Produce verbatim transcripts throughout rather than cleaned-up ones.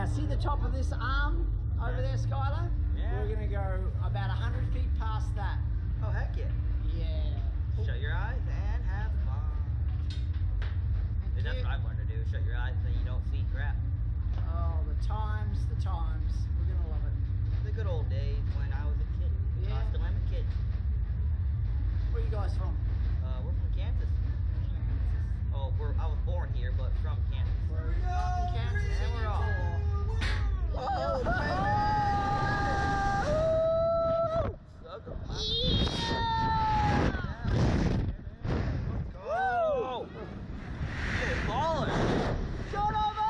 Now see the top of this arm over there, Skylar? Yeah. We're gonna go about a hundred feet past that. Oh, heck yeah. Yeah. Shut your eyes and have fun. Thank That's you. what I've learned to do. Shut your eyes and you don't see crap. Oh, the times, the times. We're gonna love it. The good old days when I was a kid. Yeah. I still am a kid. Where are you guys from? Uh, we're from Kansas. Oh, we're, I was born here, but from Kansas. Where are you from? Kansas? And we're all. Oh, Oh! Hey, baller! Shut over!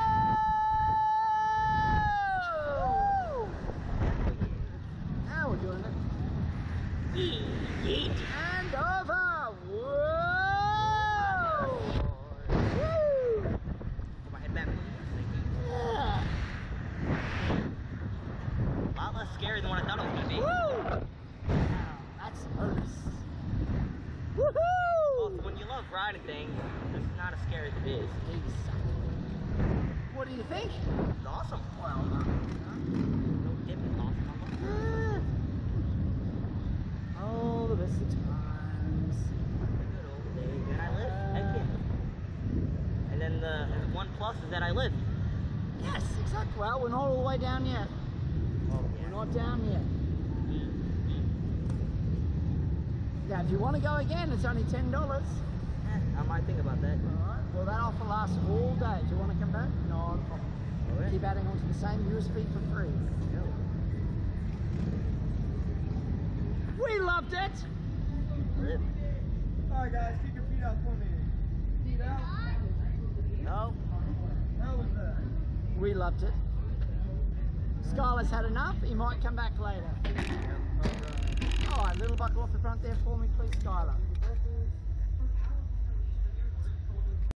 Now we're doing it. Yeet! And over! Whoa! Woo! Put my head back, please. Thank you. Yeah. A lot less scary than what I thought it was going to be. Woo! Wow, that's Otis. Woohoo! Well, when you love riding things, it's not as scary as it is. What do you think? It's awesome. Well done. No dip is awesome. Oh, the best of times. The good old days. And I lived. Heck yeah. And then the one plus is that I lived. Yes, exactly. Well, we're not all the way down yet. Oh, We're not down yet. Now, if you want to go again, it's only ten dollars. Eh, I might think about that. Alright, well that offer lasts all day. Do you want to come back? No problem. Oh, yeah. Keep adding on to the same U S B for free. We loved it! Live. Alright guys, keep your feet out for me. Feet out. No. How was that? We loved it. Skylar's had enough, he might come back later. Alright, little buckle off the front there for me please, Skylar.